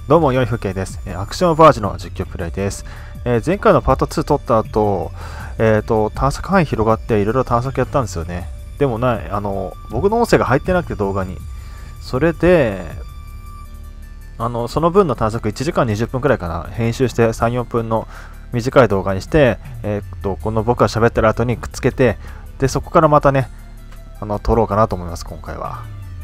どうも、よいふけです。アクションバージの実況プレイです。前回のパート2撮った後、探索範囲広がっていろいろ探索やったんですよね。でも僕の音声が入ってなくて動画に。それで、その分の探索1時間20分くらいかな。編集して3、4分の短い動画にして、この僕が喋ってる後にくっつけて、で、そこからまたね、撮ろうかなと思います、今回は。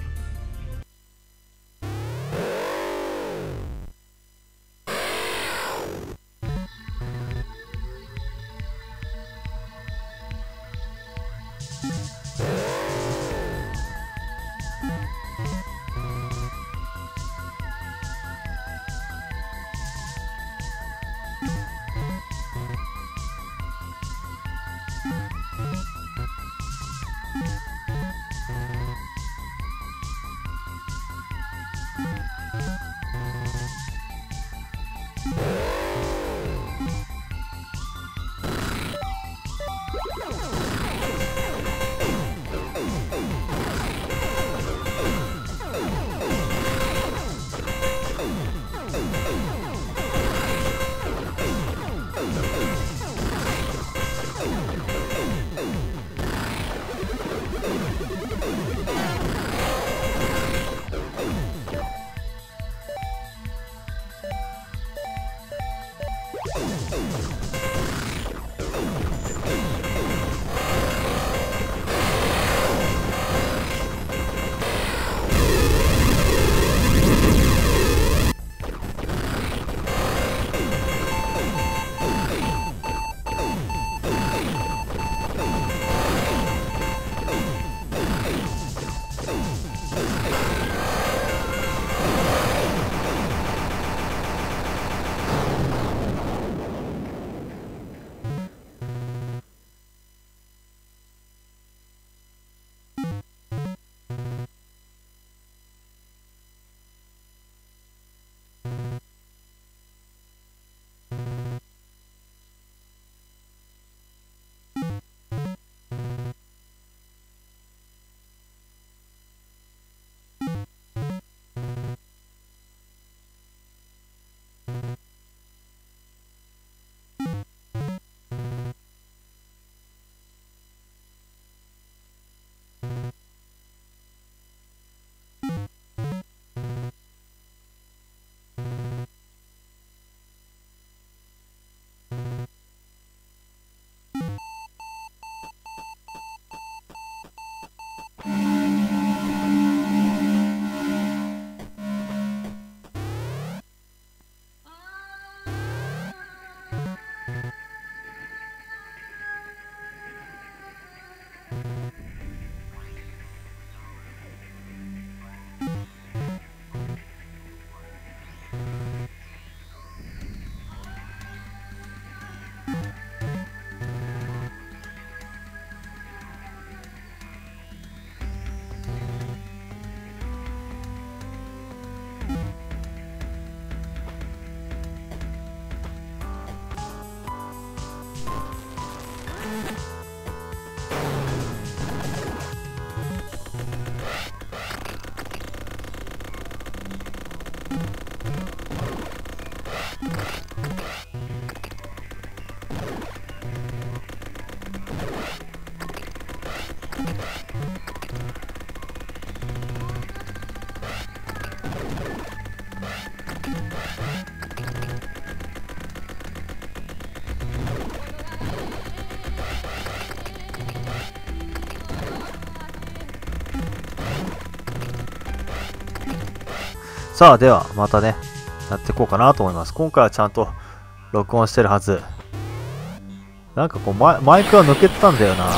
さあ、ではまたね、やっていこうかなと思います。今回はちゃんと録音してるはず。なんかこうマイクが抜けてたんだよな。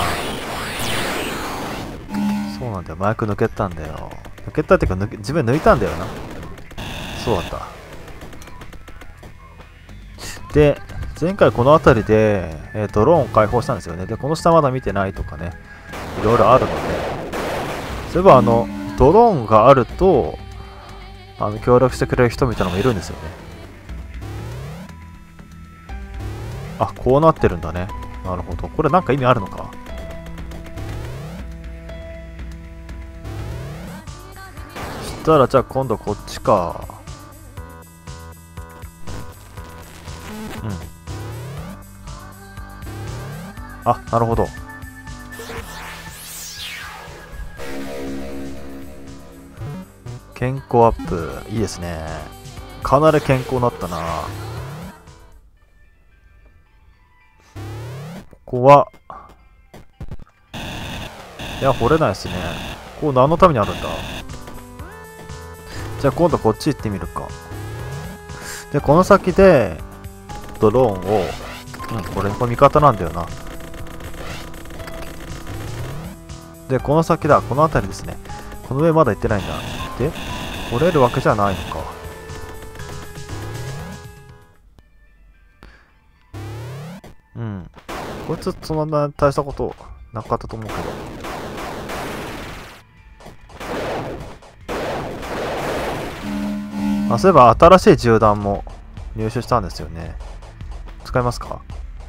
そうなんだよ、マイク抜けてたんだよ。抜けたっていうか自分抜いたんだよな。そうだった。で、前回この辺りで、ドローンを解放したんですよね。で、この下まだ見てないとかね、いろいろあるので。そういえばドローンがあると、協力してくれる人みたいなのもいるんですよね。あ、こうなってるんだね。なるほど。これなんか意味あるのか。そしたらじゃあ今度こっちか。 あ、なるほど。健康アップ、いいですね。かなり健康になったな。ここは、いや、掘れないですね。ここ何のためにあるんだ。じゃあ今度こっち行ってみるか。で、この先で、ドローンを、これ味方なんだよな。で、この先だ。この辺りですね。この上まだ行ってないんだ。で、掘れるわけじゃないのか。こいつそんな大したことなかったと思うけど。あ、そういえば新しい銃弾も入手したんですよね。使いますか？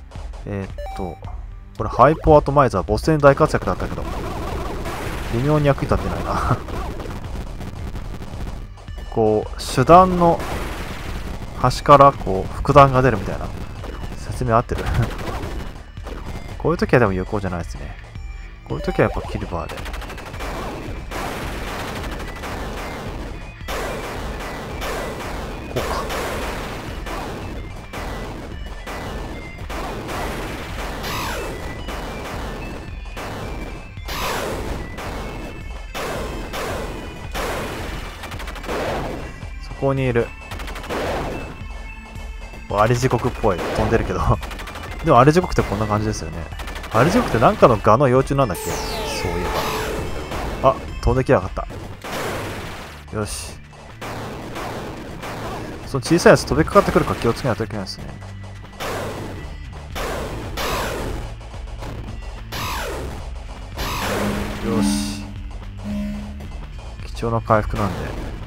これハイポアトマイザー、ボス戦大活躍だったけど、微妙に役に立ってないな。こう、手段の端からこう、副弾が出るみたいな。説明合ってる？こういう時はでも有効じゃないですね。こういう時はやっぱキルバーで。こうか。そこにいる。アリ地獄っぽい。飛んでるけど。でもアリ地獄ってこんな感じですよね。アリ地獄ってなんかのガの幼虫なんだっけ？そういえば。あ、飛んできやがった。よし。その小さいやつ飛びかかってくるから気をつけないといけないですね。よし。貴重な回復なんで。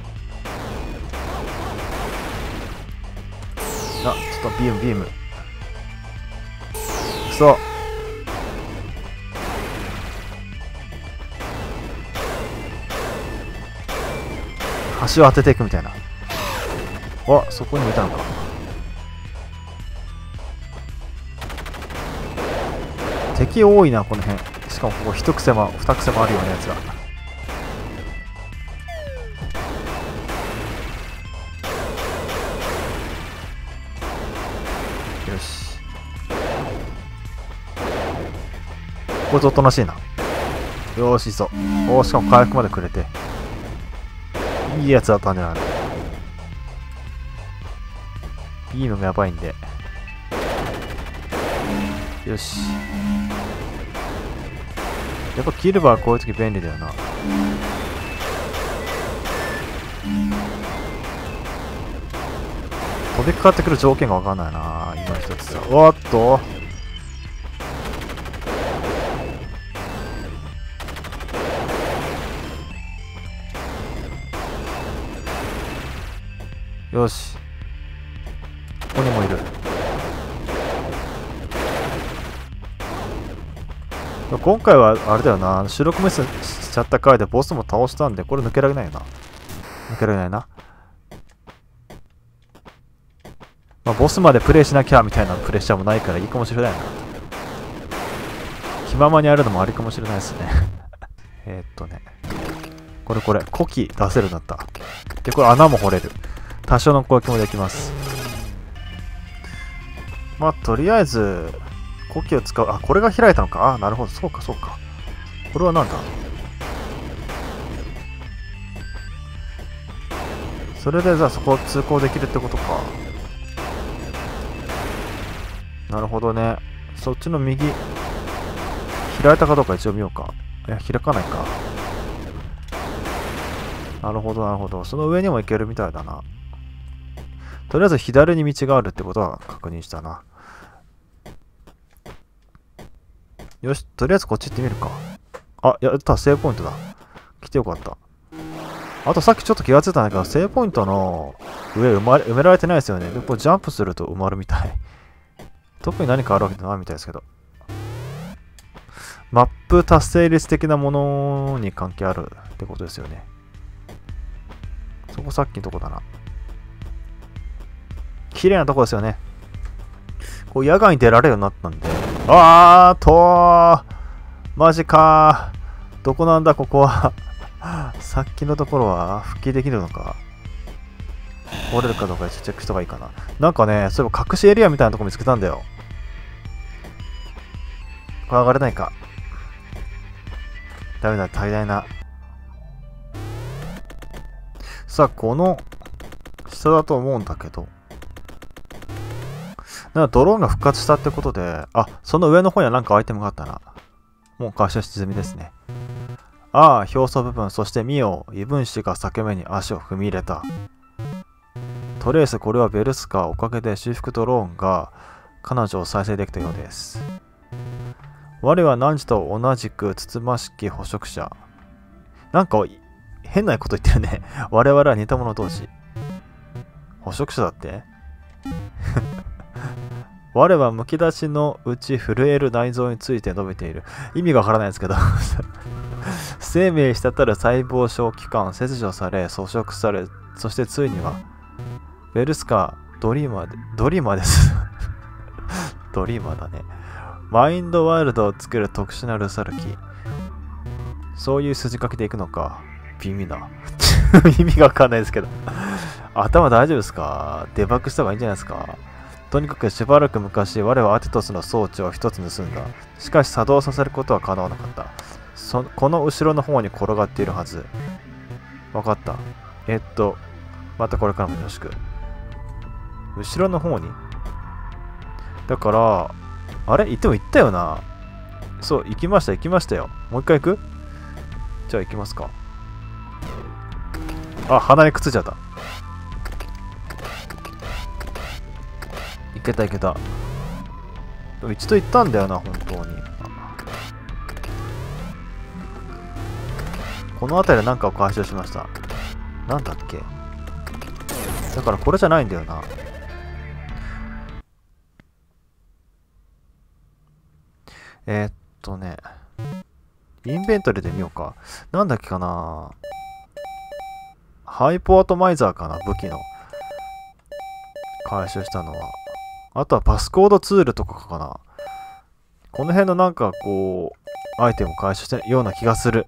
あ、ちょっとビーム。くそ。橋を当てていくみたいな。あ、そこにもいたのか。敵多いな、この辺。しかもここ一癖も二癖もあるようなやつが。よし。これとおとなしいな。よーし、いいぞ。おー、しかも回復までくれて。いいやつだったんじゃないの。いいのがやばいんで。よし。やっぱキルバーこういう時便利だよな。飛びかかってくる条件がわかんないな、今一つさ。おっと。よし。ここにもいる。今回はあれだよな、収録ミスしちゃった回でボスも倒したんで、これ抜けられないよな。抜けられないな。まあ、ボスまでプレイしなきゃみたいなプレッシャーもないからいいかもしれないな。気ままにあるのもありかもしれないですね。これ、古希出せるようになった。で、これ穴も掘れる。多少の攻撃もできます。まあ、とりあえず、古希を使う。あ、これが開いたのか。あ、なるほど。そうか。これはなんだ。それで、じゃあそこを通行できるってことか。なるほどね。そっちの右、開いたかどうか一応見ようか。いや、開かないか。なるほど。その上にも行けるみたいだな。とりあえず左に道があるってことは確認したな。よし、とりあえずこっち行ってみるか。あ、やった、セーブポイントだ。来てよかった。あとさっきちょっと気がついたんだけど、セーブポイントの上埋められてないですよね。で、これジャンプすると埋まるみたい。特に何かあるわけじゃないみたいですけど。マップ達成率的なものに関係あるってことですよね。そこさっきのとこだな。綺麗なとこですよね。こう野外に出られるようになったんで、 あーとー、マジかー。どこなんだここは。さっきのところは復帰できるのか。折れるかどうかチェックした方がいいかな。なんかね、そういえば隠しエリアみたいなとこ見つけたんだよ。これ上がれないか。ダメだ、足りないな。さあ、この下だと思うんだけど。なんかドローンが復活したってことで、あ、その上の方にはなんかアイテムがあったな。もう回収し済みですね。ああ、表層部分、そしてミオ、異分子が裂け目に足を踏み入れた。トレース、これはベルスカ、おかげで修復ドローンが彼女を再生できたようです。我は汝と同じくつつましき捕食者。なんか変なこと言ってるね。我々は似た者同士。捕食者だって我はむき出しのうち震える内臓について述べている。意味がわからないですけど生命滴る細胞小器官切除され装飾され、そしてついにはベルスカドリーマーですドリーマーだね。マインドワールドを作る特殊なルサルキ。そういう筋書きでいくのか。微妙だ意味がわかんないですけど頭大丈夫ですか？デバッグした方がいいんじゃないですか？とにかくしばらく昔、我はアティトスの装置を一つ盗んだ。しかし作動させることは叶わなかった。この後ろの方に転がっているはず。わかった。またこれからもよろしく。後ろの方にだから、あれ行っても行ったよな。そう、行きましたよ。もう一回行く？じゃあ行きますか。あ、鼻にくっついちゃった。いけた。でも一度行ったんだよな、本当に。この辺りで何かを回収しました。なんだっけ？だからこれじゃないんだよな。インベントリーで見ようか。なんだっけかな。ハイポアトマイザーかな、武器の。回収したのは。あとはパスコードツールとかかな。この辺のなんかこう、アイテムを回収したような気がする。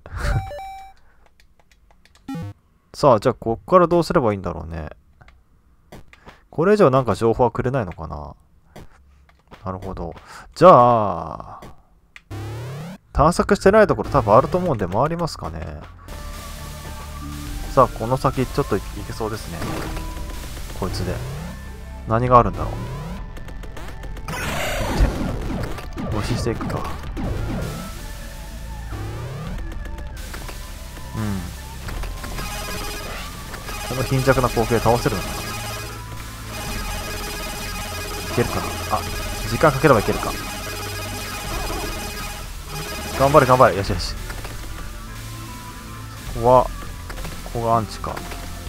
さあ、じゃあこっからどうすればいいんだろうね。これ以上なんか情報はくれないのかな。なるほど。じゃあ、探索してないところ多分あると思うんで回りますかね。さあ、この先ちょっと行けそうですね。こいつで。何があるんだろう。無視していくか。この貧弱な光景倒せるのかな。いけるかな。あ、時間かければいけるか。頑張れ。よし。ここがアンチか。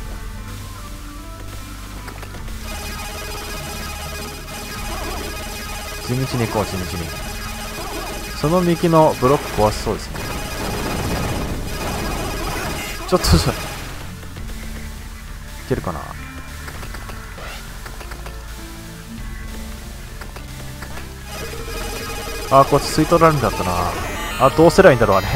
地道に行こう。その右のブロック壊しそうですね。ちょっといけるかな。あ、こっち吸い取られるんだったな。あ、どうすればいいんだろう、あれ。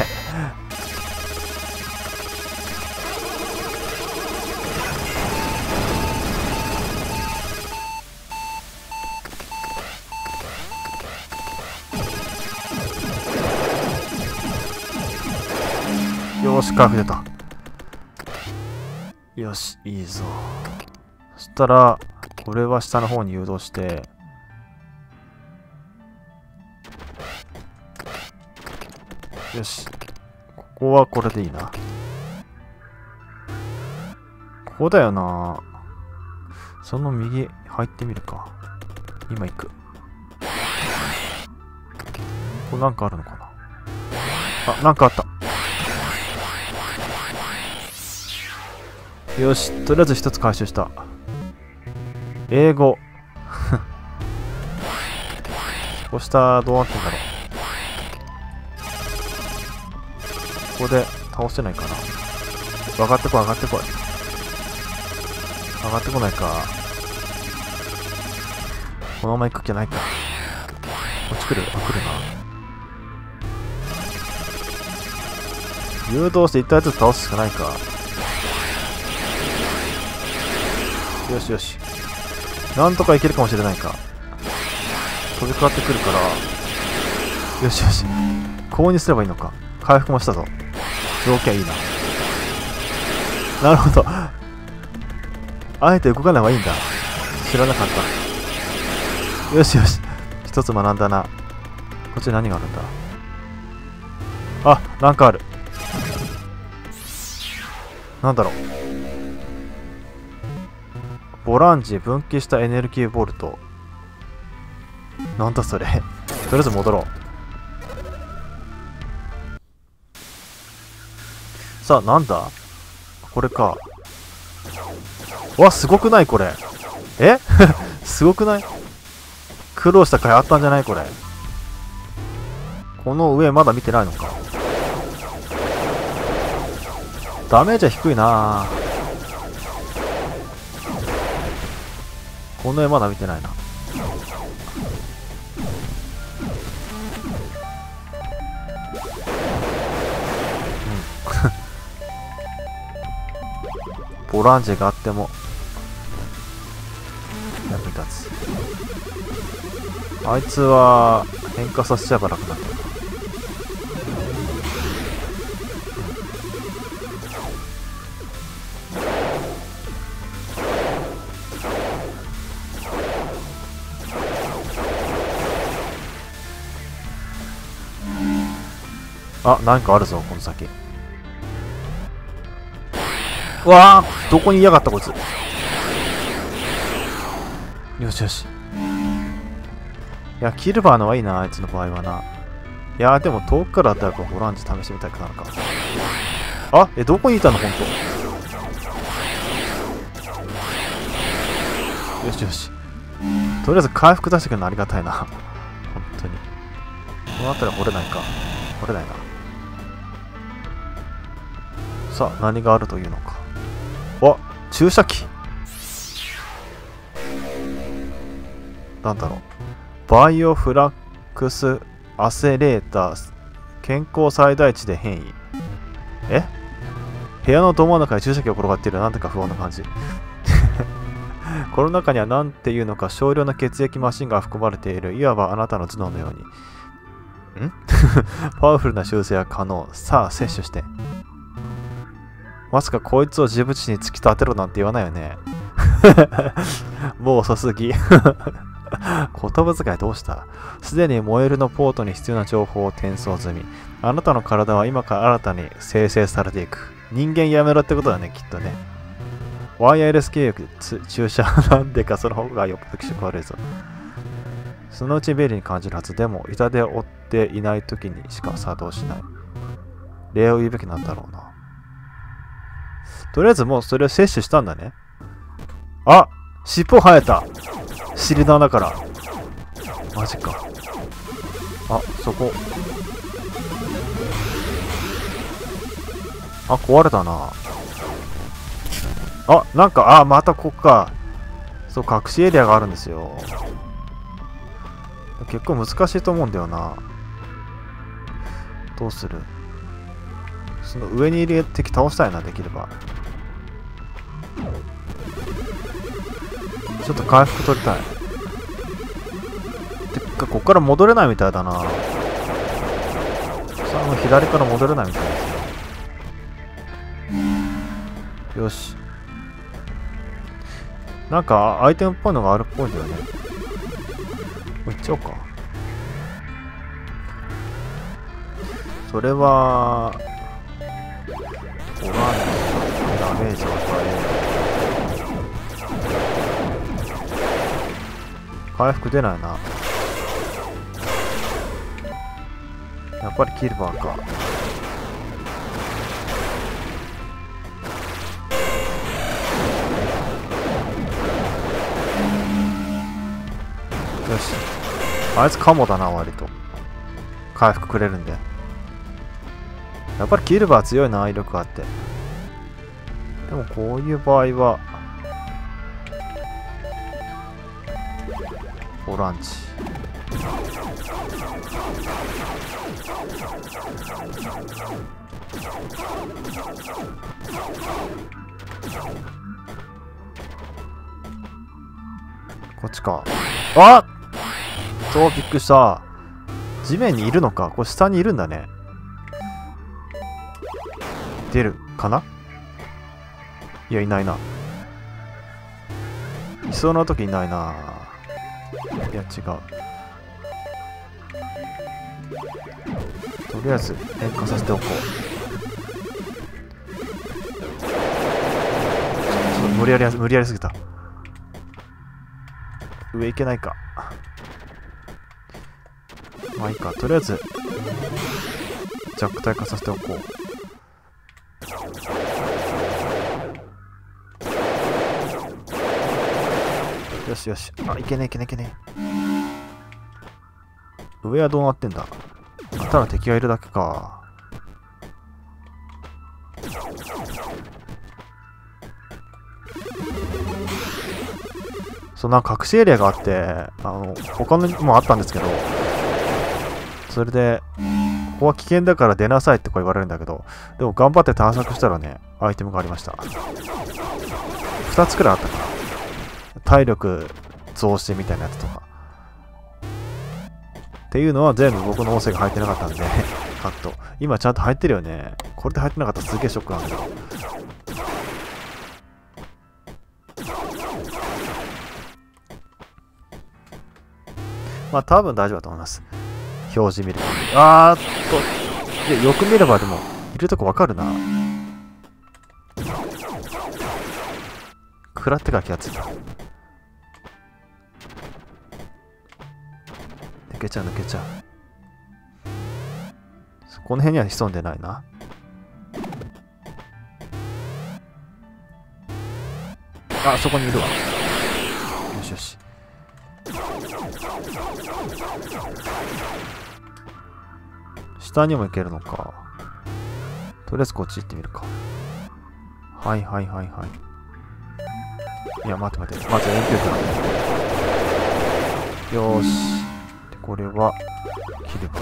よし、回復出た。よし、いいぞ。そしたら、これは下の方に誘導して、よし。ここはこれでいいな。ここだよな。その右入ってみるか。今行く。ここなんかあるのかな。あ、なんかあった。よし、とりあえず一つ回収した。英語。こうしたどうなってんだろう。ここで倒せないかな。上がってこい。上がってこないか。このまま行く気ないか。 こっち来る？あ、来るな。誘導して一体ずつ倒すしかないか。よしよし。なんとかいけるかもしれないか。飛びかかってくるから。よしよし。こうにすればいいのか。回復もしたぞ。条件いいな。なるほど。あえて動かない方がいいんだ。知らなかった。よしよし。一つ学んだな。こっち何があるんだ。あ、なんかある。なんだろう。ボランジ分岐したエネルギーボルト。なんだそれ。とりあえず戻ろう。さあ、なんだこれか。わ、すごくないこれ。えすごくない？苦労した甲斐あったんじゃないこれ。この上まだ見てないのか。ダメージは低いな。この上まだ見てないな。ボランジがあっても役に立つ。あいつは変化させちゃえば楽なんだ。あ、なんかあるぞこの先。うわあ、どこにいやがったこいつ。よしよし。いや、キルバーのはいいな、あいつの場合はな。いや、でも遠くからだったらボランジ試してみたくなるか。あ、どこにいたのほんと。よしよし。とりあえず回復出してくれるのありがたいな。本当に。この辺りは掘れないか。掘れないな。さあ、何があるというのか。わ、注射器。なんだろう。バイオフラックスアセレーター健康最大値で変異。部屋のど真ん中に注射器が転がっている。なんてか不穏な感じ。この中には何ていうのか少量の血液マシンが含まれている。いわばあなたの頭脳のように。パワフルな修正は可能。さあ、摂取して。まさかこいつを自分自身に突き立てろなんて言わないよね。もう遅すぎ。言葉遣いどうした？すでに燃えるのポートに必要な情報を転送済み。あなたの体は今から新たに生成されていく。人間やめろってことだね、きっとね。ワイヤレス契約注射なんでかその方がよっぽど気色悪いぞ。そのうち便利に感じるはず。でも痛手を負っていない時にしか作動しない。礼を言うべきなんだろうな。とりあえずもうそれを摂取したんだね。あ、尻尾生えた。尻の穴から。マジか。あ、そこ。あ、壊れたな。あ、なんか、またここか。そう、隠しエリアがあるんですよ。結構難しいと思うんだよな。どうする？その上にいる敵倒したいな、できれば。ちょっと回復取りたい。てか、ここから戻れないみたいだな。さあ、左から戻れないみたいですよ。よし。なんか、アイテムっぽいのがあるっぽいんだよね。行っちゃおうか。それは、ダメージを与え。回復出ないな。やっぱりキルバーか。よし。あいつカモだな、割と。回復くれるんで。やっぱりキルバー強いな、威力があって。でもこういう場合は、 オランジ。こっちか。あっ、そうびっくりした。地面にいるのか。これ下にいるんだね。出るかな。いや、いないな。いそうな時いないな。いや、違う。とりあえず変化させておこう。ちょっと無理やりすぎた。上行けないか。まあいいか。とりあえず弱体化させておこう。よしよし。あ、いけねえ。上はどうなってんだ。ただ敵がいるだけか。そう、なんか隠しエリアがあって、他のもあったんですけど、それで、ここは危険だから出なさいって言われるんだけど、でも頑張って探索したらね、アイテムがありました。2つくらいあったかな。体力増してみたいなやつとか。っていうのは全部僕の音声が入ってなかったんで、カット。今ちゃんと入ってるよね。これで入ってなかったらすげえショックなんだけど。まあ多分大丈夫だと思います。表示見る。でよく見ればでも、いるとこわかるな。食らってから気がついた。抜けちゃう。この辺には潜んでないな。あ、そこにいるわ。よし。下にも行けるのか。とりあえずこっち行ってみるか。はい。いや、待って。まず遠距離から。よーし。で、これは、切れば。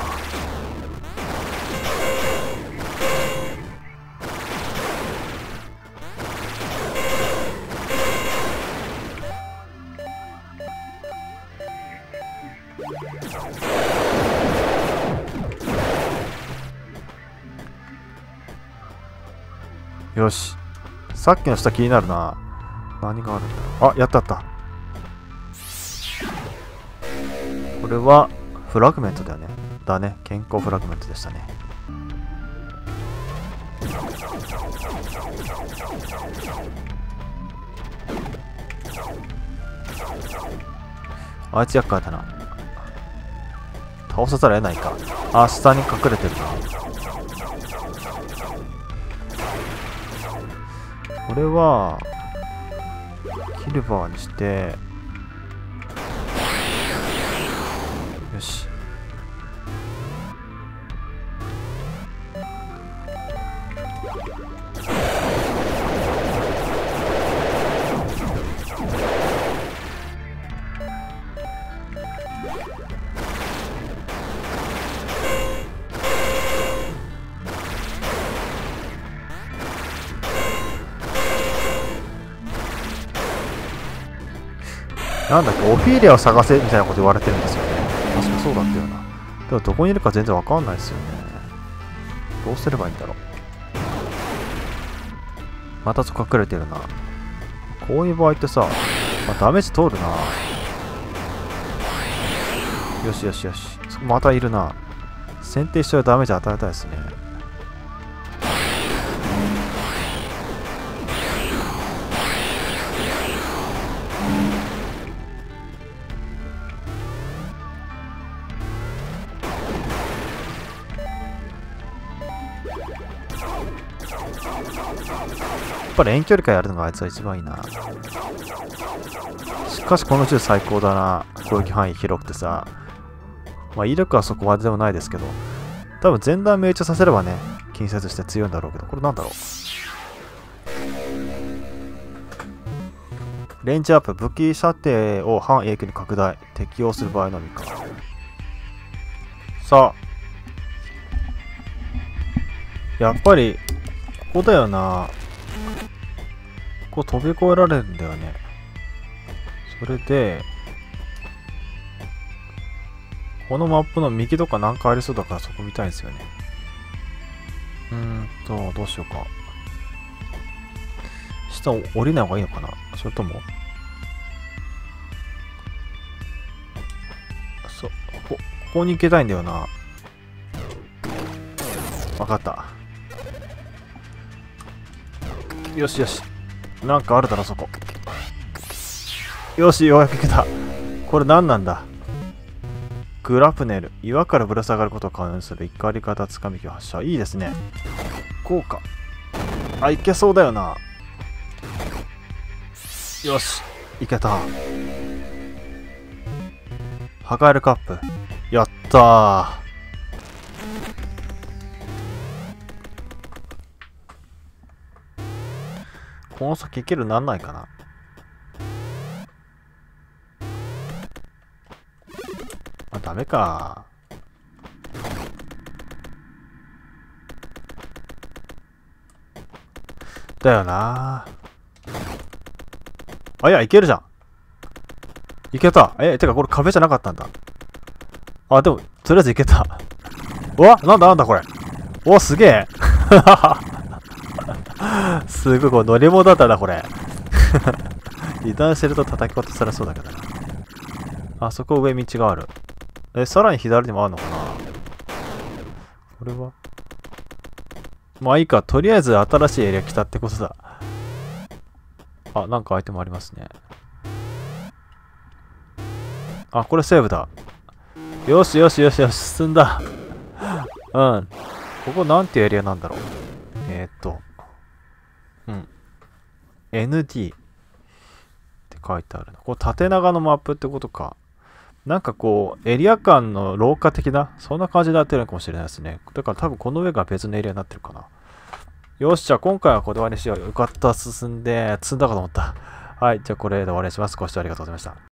よし。さっきの下気になるな。何があるんだろう。あ、やった。これはフラグメントだよね。健康フラグメントでしたね。あいつ厄介だな。倒さざるを得ないか。あ、下に隠れてるな。これはキルバーにして、よし。なんだっけ、オフィーリアを探せみたいなこと言われてるんですよね。確かそうだったよな。でもどこにいるか全然わかんないですよね。どうすればいいんだろう。また隠れてるな。こういう場合ってさ、ダメージ通るな。よし。またいるな。選定してはダメージ与えたいですね。やっぱり遠距離からやるのがあいつは一番いいな。しかしこの銃最高だな。攻撃範囲広くてさ。威力はそこまででもないですけど、多分前段命中させればね、近接して強いんだろうけど、これなんだろう。 レンジアップ、武器射程を半永久に拡大。適用する場合のみか。さあ。やっぱり、ここだよな。ここ飛び越えられるんだよね。それで、このマップの右とかなんかありそうだからそこ見たいんですよね。どうしようか。下降りない方がいいのかな、それともここに行きたいんだよな。わかった。よしよし。なんかあるだろ、そこ。よし、ようやく行けた。これ何なんだ。グラプネル。岩からぶら下がることを可能にする怒り方つかみ機発射。いいですね。こうか。あ、いけそうだよな。よし。いけた。破壊るカップ。やったー。この先いけるなんないかな。あ、ダメか。だよな。あ、いや、いけるじゃん。いけた。てかこれ壁じゃなかったんだ。あ、でも、とりあえずいけた。うわ、なんだこれ。お、すげえ。すごい、これ乗り物だったな、これ。油断してると叩き落とされそうだけどな。あそこ上道がある。さらに左にもあるのかな。これはまあいいか。とりあえず新しいエリア来たってことだ。あ、なんかアイテムありますね。あ、これセーブだ。よしよしよしよし、進んだ。うん。ここなんていうエリアなんだろう。ND って書いてあるの。これ縦長のマップってことか。なんかこう、エリア間の廊下的な、そんな感じになってるのかもしれないですね。だから多分この上が別のエリアになってるかな。よし、じゃあ今回はこれで終わりにしよう。よかった、進んだかと思った。はい、じゃあこれで終わりにします。ご視聴ありがとうございました。